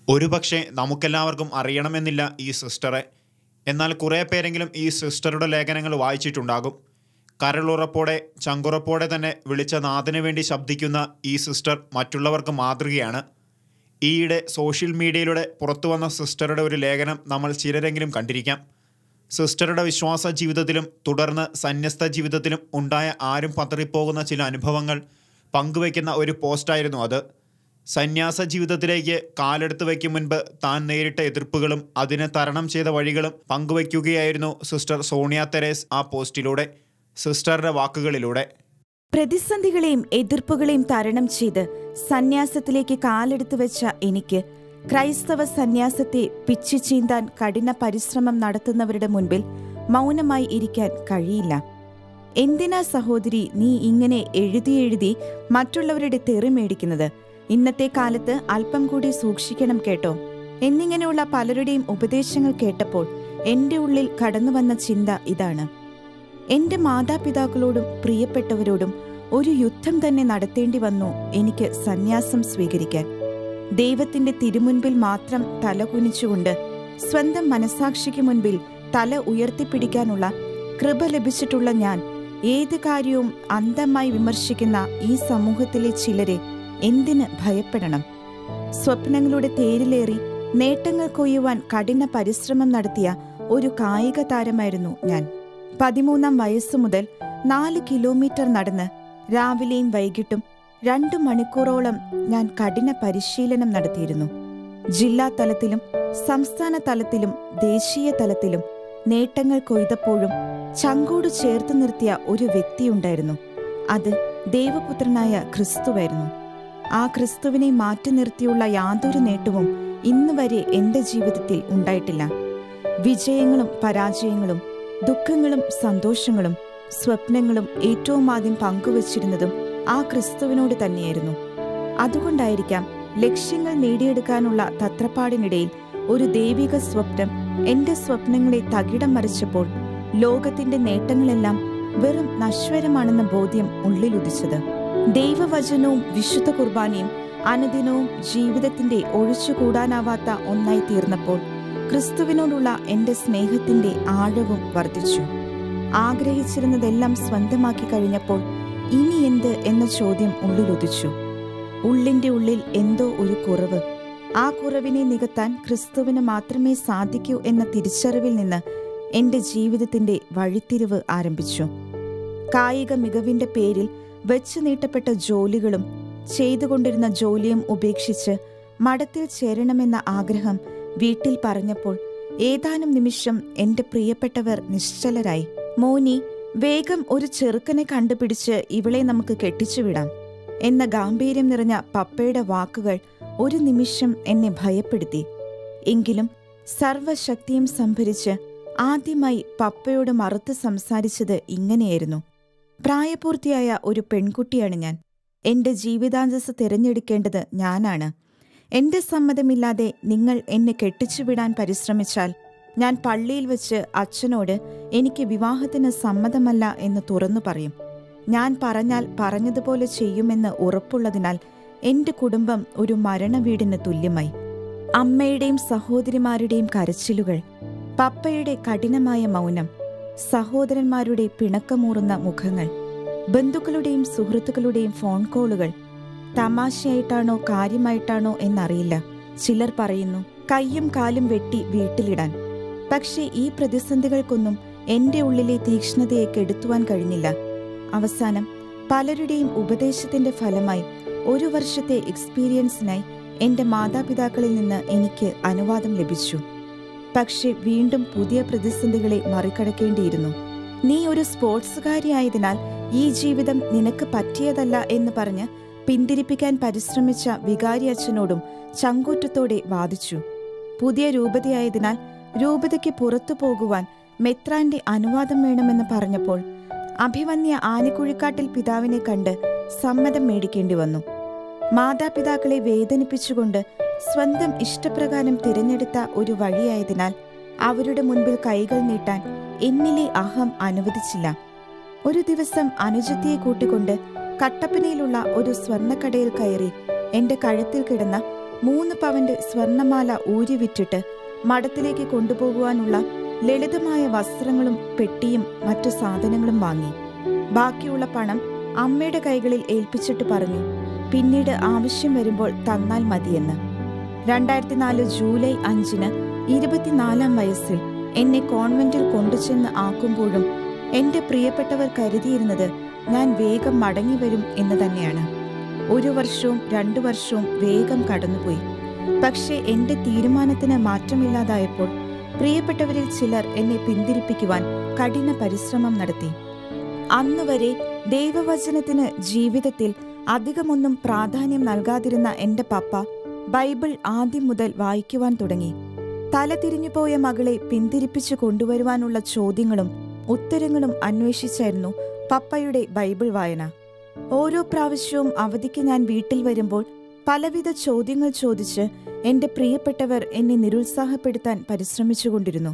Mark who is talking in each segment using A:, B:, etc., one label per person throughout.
A: ഒരുപക്ഷെ നമുക്കെല്ലാവർക്കും അറിയണമെന്നില്ല ഈ സിസ്റ്ററെ. എന്നാൽ കുറേ പേരെങ്കിലും ഈ സിസ്റ്ററുടെ ലേഖനങ്ങൾ വായിച്ചിട്ടുണ്ടാകും. കരളുറപ്പോടെ ചങ്കുറപ്പോടെ തന്നെ വിളിച്ച നാഥന് വേണ്ടി ശബ്ദിക്കുന്ന ഈ സിസ്റ്റർ മറ്റുള്ളവർക്ക് മാതൃകയാണ്. ഈയിടെ സോഷ്യൽ മീഡിയയിലൂടെ പുറത്തു വന്ന സിസ്റ്ററുടെ ഒരു ലേഖനം നമ്മൾ ചിലരെങ്കിലും കണ്ടിരിക്കാം. സിസ്റ്ററുടെ വിശ്വാസ ജീവിതത്തിലും തുടർന്ന് സന്യസ്ത ജീവിതത്തിലും ഉണ്ടായ ആരും പതറിപ്പോകുന്ന ചില അനുഭവങ്ങൾ പങ്കുവയ്ക്കുന്ന ഒരു പോസ്റ്റായിരുന്നു അത്. സന്യാസ ജീവിതത്തിലേക്ക് കാലെടുത്ത് വയ്ക്കും മുൻപ് താൻ നേരിട്ട എതിർപ്പുകളും അതിനെ തരണം ചെയ്ത വഴികളും പങ്കുവയ്ക്കുകയായിരുന്നു സിസ്റ്റർ സോണിയ തെരേസ് ആ പോസ്റ്റിലൂടെ, സിസ്റ്ററുടെ വാക്കുകളിലൂടെ.
B: പ്രതിസന്ധികളെയും എതിർപ്പുകളെയും തരണം ചെയ്ത് സന്യാസത്തിലേക്ക് കാലെടുത്ത് വെച്ച എനിക്ക് ക്രൈസ്തവ സന്യാസത്തെ പിച്ചു ചീന്താൻ കഠിന പരിശ്രമം നടത്തുന്നവരുടെ മുൻപിൽ മൗനമായി ഇരിക്കാൻ കഴിയില്ല. എന്തിനാ സഹോദരി നീ ഇങ്ങനെ എഴുതി മറ്റുള്ളവരുടെ തെറി മേടിക്കുന്നത്? ഇന്നത്തെ കാലത്ത് അല്പം കൂടി സൂക്ഷിക്കണം കേട്ടോ എന്നിങ്ങനെയുള്ള പലരുടെയും ഉപദേശങ്ങൾ കേട്ടപ്പോൾ എൻ്റെ ഉള്ളിൽ കടന്നുവന്ന ചിന്ത ഇതാണ്: എൻ്റെ മാതാപിതാക്കളോടും പ്രിയപ്പെട്ടവരോടും ഒരു യുദ്ധം തന്നെ നടത്തേണ്ടി വന്നു എനിക്ക് സന്യാസം സ്വീകരിക്കാൻ. ദൈവത്തിൻ്റെ തിരുമുൻപിൽ മാത്രം തല കുനിച്ചുകൊണ്ട് സ്വന്തം മനസാക്ഷിക്ക് മുൻപിൽ തല ഉയർത്തിപ്പിടിക്കാനുള്ള കൃപ ലഭിച്ചിട്ടുള്ള ഞാൻ ഏത് കാര്യവും അന്ധമായി വിമർശിക്കുന്ന ഈ സമൂഹത്തിലെ ചിലരെ എന്തിന് ഭയപ്പെടണം? സ്വപ്നങ്ങളുടെ തേരിലേറി നേട്ടങ്ങൾ കൊയ്യുവാൻ കഠിന പരിശ്രമം നടത്തിയ ഒരു കായിക താരമായിരുന്നു ഞാൻ. 13-ാം വയസ്സു മുതൽ 4 കിലോമീറ്റർ നടന്ന് രാവിലെയും വൈകിട്ടും 2 മണിക്കൂറോളം ഞാൻ കഠിന പരിശീലനം നടത്തിയിരുന്നു. ജില്ലാ തലത്തിലും സംസ്ഥാന തലത്തിലും ദേശീയ തലത്തിലും നേട്ടങ്ങൾ കൊയ്തപ്പോഴും ചങ്കോട് ചേർത്ത് നിർത്തിയ ഒരു വ്യക്തിയുണ്ടായിരുന്നു. അത് ദൈവപുത്രനായ ക്രിസ്തുവായിരുന്നു. ആ ക്രിസ്തുവിനെ മാറ്റി നിർത്തിയുള്ള യാതൊരു നേട്ടവും ഇന്ന് വരെ എൻ്റെ ജീവിതത്തിൽ ഉണ്ടായിട്ടില്ല. വിജയങ്ങളും പരാജയങ്ങളും ദുഃഖങ്ങളും സന്തോഷങ്ങളും സ്വപ്നങ്ങളും ഏറ്റവും ആദ്യം പങ്കുവച്ചിരുന്നതും ആ ക്രിസ്തുവിനോട് തന്നെയായിരുന്നു. അതുകൊണ്ടായിരിക്കാം ലക്ഷ്യങ്ങൾ നേടിയെടുക്കാനുള്ള തത്രപ്പാടിനിടയിൽ ഒരു ദൈവിക സ്വപ്നം എൻ്റെ സ്വപ്നങ്ങളെ തകിടം മറിച്ചപ്പോൾ ലോകത്തിൻ്റെ നേട്ടങ്ങളെല്ലാം വെറും നശ്വരമാണെന്ന ബോധ്യം ഉള്ളിലുദിച്ചത്. ദൈവവചനവും വിശുദ്ധ കുർബാനയും അനുദിനവും ജീവിതത്തിന്റെ ഒഴിച്ചുകൂടാനാവാത്ത ഒന്നായി തീർന്നപ്പോൾ ക്രിസ്തുവിനോടുള്ള എൻ്റെ സ്നേഹത്തിന്റെ ആഴവും വർദ്ധിച്ചു. ആഗ്രഹിച്ചിരുന്നതെല്ലാം സ്വന്തമാക്കി കഴിഞ്ഞപ്പോൾ ഇനി എന്ത് എന്ന ചോദ്യം ഉള്ളിലുദിച്ചു. ഉള്ളിൻ്റെ ഉള്ളിൽ എന്തോ ഒരു കുറവ്. ആ കുറവിനെ നികത്താൻ ക്രിസ്തുവിന് മാത്രമേ സാധിക്കൂ എന്ന തിരിച്ചറിവിൽ നിന്ന് എൻ്റെ ജീവിതത്തിന്റെ വഴിത്തിരിവ് ആരംഭിച്ചു. കായിക മികവിന്റെ പേരിൽ വെച്ചു നീട്ടപ്പെട്ട ജോലികളും ചെയ്തുകൊണ്ടിരുന്ന ജോലിയും ഉപേക്ഷിച്ച് മഠത്തിൽ ചേരണമെന്ന ആഗ്രഹം വീട്ടിൽ പറഞ്ഞപ്പോൾ ഏതാനും നിമിഷം എൻ്റെ പ്രിയപ്പെട്ടവർ നിശ്ചലരായി. മോനി, വേഗം ഒരു ചെറുക്കനെ കണ്ടുപിടിച്ച് ഇവളെ നമുക്ക് കെട്ടിച്ചുവിടാം എന്ന ഗാംഭീര്യം നിറഞ്ഞ പപ്പയുടെ വാക്കുകൾ ഒരു നിമിഷം എന്നെ ഭയപ്പെടുത്തി. എങ്കിലും സർവശക്തിയും സംഭരിച്ച് ആദ്യമായി പപ്പയോട് മറുത്ത് സംസാരിച്ചത് ഇങ്ങനെയായിരുന്നു: പ്രായപൂർത്തിയായ ഒരു പെൺകുട്ടിയാണ് ഞാൻ. എൻ്റെ ജീവിതാന്തസ് തിരഞ്ഞെടുക്കേണ്ടത് ഞാനാണ്. എൻ്റെ സമ്മതമില്ലാതെ നിങ്ങൾ എന്നെ കെട്ടിച്ചുവിടാൻ പരിശ്രമിച്ചാൽ ഞാൻ പള്ളിയിൽ വെച്ച് അച്ഛനോട് എനിക്ക് വിവാഹത്തിന് സമ്മതമല്ല എന്ന് തുറന്നു പറയും. ഞാൻ പറഞ്ഞാൽ പറഞ്ഞതുപോലെ ചെയ്യുമെന്ന് ഉറപ്പുള്ളതിനാൽ എൻ്റെ കുടുംബം ഒരു മരണവീടിന് തുല്യമായി. അമ്മയുടെയും സഹോദരിമാരുടെയും കരച്ചിലുകൾ, പപ്പയുടെ കഠിനമായ മൗനം, സഹോദരന്മാരുടെ പിണക്കമൂറുന്ന മുഖങ്ങൾ, ബന്ധുക്കളുടെയും സുഹൃത്തുക്കളുടെയും ഫോൺ കോളുകൾ. തമാശയായിട്ടാണോ കാര്യമായിട്ടാണോ എന്നറിയില്ല. ചിലർ പറയുന്നു കയ്യും കാലും വെട്ടി വീട്ടിലിടാൻ. പക്ഷേ ഈ പ്രതിസന്ധികൾക്കൊന്നും എൻ്റെ ഉള്ളിലെ തീക്ഷ്ണതയെ കെടുത്തുവാൻ കഴിഞ്ഞില്ല. അവസാനം പലരുടെയും ഉപദേശത്തിന്റെ ഫലമായി 1 വർഷത്തെ എക്സ്പീരിയൻസിനായി എൻ്റെ മാതാപിതാക്കളിൽ നിന്ന് എനിക്ക് അനുവാദം ലഭിച്ചു. പക്ഷെ വീണ്ടും പുതിയ പ്രതിസന്ധികളെ മറികടക്കേണ്ടിയിരുന്നു. നീ ഒരു സ്പോർട്സുകാരിയായതിനാൽ ഈ ജീവിതം നിനക്ക് പറ്റിയതല്ല എന്ന് പറഞ്ഞ് പിന്തിരിപ്പിക്കാൻ പരിശ്രമിച്ച വികാരി അച്ഛനോടും ചങ്കൂറ്റത്തോടെ വാദിച്ചു. പുതിയ രൂപതയായതിനാൽ രൂപതയ്ക്ക് പുറത്തു പോകുവാൻ മെത്രാന്റെ അനുവാദം വേണമെന്ന് പറഞ്ഞപ്പോൾ അഭിവന്യ ആനിക്കുഴിക്കാട്ടിൽ പിതാവിനെ കണ്ട് സമ്മതം മേടിക്കേണ്ടി വന്നു. മാതാപിതാക്കളെ വേദനിപ്പിച്ചുകൊണ്ട് സ്വന്തം ഇഷ്ടപ്രകാരം തിരഞ്ഞെടുത്ത ഒരു വഴിയായതിനാൽ അവരുടെ മുൻപിൽ കൈകൾ നീട്ടാൻ എന്നിലെ അഹം അനുവദിച്ചില്ല. ഒരു ദിവസം അനുജത്തിയെ കൂട്ടിക്കൊണ്ട് കട്ടപ്പനയിലുള്ള ഒരു സ്വർണ്ണക്കടയിൽ കയറി എൻ്റെ കഴുത്തിൽ കിടന്ന 3 പവന്റെ സ്വർണമാല ഊരിവിറ്റിട്ട് മഠത്തിലേക്ക് കൊണ്ടുപോകുവാനുള്ള ലളിതമായ വസ്ത്രങ്ങളും പെട്ടിയും മറ്റു സാധനങ്ങളും വാങ്ങി. ബാക്കിയുള്ള പണം അമ്മയുടെ കൈകളിൽ ഏൽപ്പിച്ചിട്ട് പറഞ്ഞു, പിന്നീട് ആവശ്യം വരുമ്പോൾ തന്നാൽ മതിയെന്ന്. 2004 ജൂലൈ 5 24-ാം വയസ്സിൽ എന്നെ കോൺവെന്റിൽ കൊണ്ടുചെന്ന് ആക്കുമ്പോഴും എന്റെ പ്രിയപ്പെട്ടവർ കരുതിയിരുന്നത് ഞാൻ വേഗം മടങ്ങി വരും എന്ന് തന്നെയാണ്. 1 വർഷവും 2 വർഷവും വേഗം കടന്നുപോയി. പക്ഷേ എന്റെ തീരുമാനത്തിന് മാറ്റമില്ലാതായപ്പോൾ പ്രിയപ്പെട്ടവരിൽ ചിലർ എന്നെ പിന്തിരിപ്പിക്കുവാൻ കഠിന പരിശ്രമം നടത്തി. അന്നുവരെ ദൈവവചനത്തിന് ജീവിതത്തിൽ അധികമൊന്നും പ്രാധാന്യം നൽകാതിരുന്ന എന്റെ പപ്പ ബൈബിൾ ആദ്യം മുതൽ വായിക്കുവാൻ തുടങ്ങി. തല തിരിഞ്ഞുപോയ മകളെ പിന്തിരിപ്പിച്ചു കൊണ്ടുവരുവാനുള്ള ചോദ്യങ്ങളും ഉത്തരങ്ങളും അന്വേഷിച്ചായിരുന്നു പപ്പയുടെ ബൈബിൾ വായന. ഓരോ പ്രാവശ്യവും അവധിക്ക് ഞാൻ വീട്ടിൽ വരുമ്പോൾ പലവിധ ചോദ്യങ്ങൾ ചോദിച്ച് എന്റെ പ്രിയപ്പെട്ടവർ എന്നെ നിരുത്സാഹപ്പെടുത്താൻ പരിശ്രമിച്ചുകൊണ്ടിരുന്നു.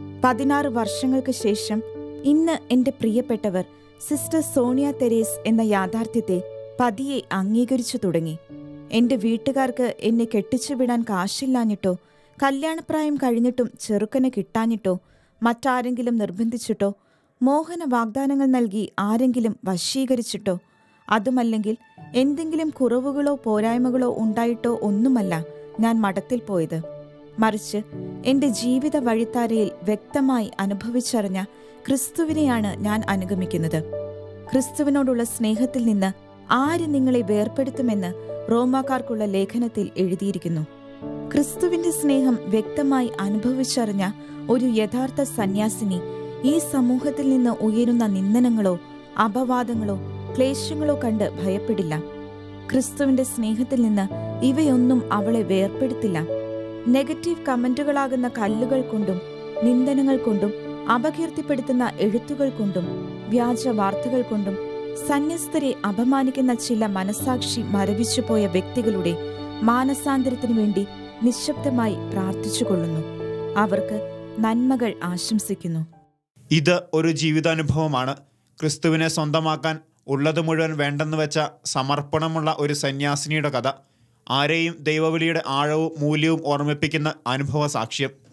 B: 16 വർഷങ്ങൾക്ക് ശേഷം ഇന്ന് എന്റെ പ്രിയപ്പെട്ടവർ സിസ്റ്റർ സോണിയ തെരേസ് എന്ന യാഥാർത്ഥ്യത്തെ പതിയെ അംഗീകരിച്ചു തുടങ്ങി. എന്റെ വീട്ടുകാർക്ക് എന്നെ കെട്ടിച്ചുവിടാൻ കാശില്ലാഞ്ഞിട്ടോ, കല്യാണപ്രായം കഴിഞ്ഞിട്ടും ചെറുക്കനെ കിട്ടാഞ്ഞിട്ടോ, മറ്റാരെങ്കിലും നിർബന്ധിച്ചിട്ടോ, മോഹന വാഗ്ദാനങ്ങൾ നൽകി ആരെങ്കിലും വശീകരിച്ചിട്ടോ, അതുമല്ലെങ്കിൽ എന്തെങ്കിലും കുറവുകളോ പോരായ്മകളോ ഉണ്ടായിട്ടോ ഒന്നുമല്ല ഞാൻ മഠത്തിൽ പോയത്. മറിച്ച് എന്റെ ജീവിത വഴിത്താരയിൽ വ്യക്തമായി അനുഭവിച്ചറിഞ്ഞ ക്രിസ്തുവിനെയാണ് ഞാൻ അനുഗമിക്കുന്നത്. ക്രിസ്തുവിനോടുള്ള സ്നേഹത്തിൽ നിന്ന് ആര് നിങ്ങളെ വേർപെടുത്തുമെന്ന് റോമാക്കാർക്കുള്ള ലേഖനത്തിൽ എഴുതിയിരിക്കുന്നു. ക്രിസ്തുവിന്റെ സ്നേഹം വ്യക്തമായി അനുഭവിച്ചറിഞ്ഞ ഒരു യഥാർത്ഥ സന്യാസിനി ഈ സമൂഹത്തിൽ നിന്ന് ഉയരുന്ന നിന്ദനങ്ങളോ അപവാദങ്ങളോ ക്ലേശങ്ങളോ കണ്ട് ഭയപ്പെടില്ല. ക്രിസ്തുവിന്റെ സ്നേഹത്തിൽ നിന്ന് ഇവയൊന്നും അവളെ വേർപെടുത്തില്ല. നെഗറ്റീവ് കമന്റുകളാകുന്ന കല്ലുകൾ കൊണ്ടും നിന്ദനങ്ങൾ കൊണ്ടും അപകീർത്തിപ്പെടുത്തുന്ന എഴുത്തുകൾ കൊണ്ടും വ്യാജ വാർത്തകൾ കൊണ്ടും സന്യസ്തരെ അപമാനിക്കുന്ന ചില മനസാക്ഷി മരവിച്ചുപോയ വ്യക്തികളുടെ മാനസാന്തരത്തിനു വേണ്ടി നിശബ്ദമായി പ്രാർത്ഥിച്ചുകൊള്ളുന്നു. അവർക്ക് നന്മകൾ ആശംസിക്കുന്നു.
A: ഇത് ഒരു ജീവിതാനുഭവമാണ്. ക്രിസ്തുവിനെ സ്വന്തമാക്കാൻ ഉള്ളത് മുഴുവൻ വേണ്ടെന്ന് വെച്ച സമർപ്പണമുള്ള ഒരു സന്യാസിനിയുടെ കഥ. ആരെയും ദൈവവിളിയുടെ ആഴവും മൂല്യവും ഓർമ്മിപ്പിക്കുന്ന അനുഭവ സാക്ഷ്യം.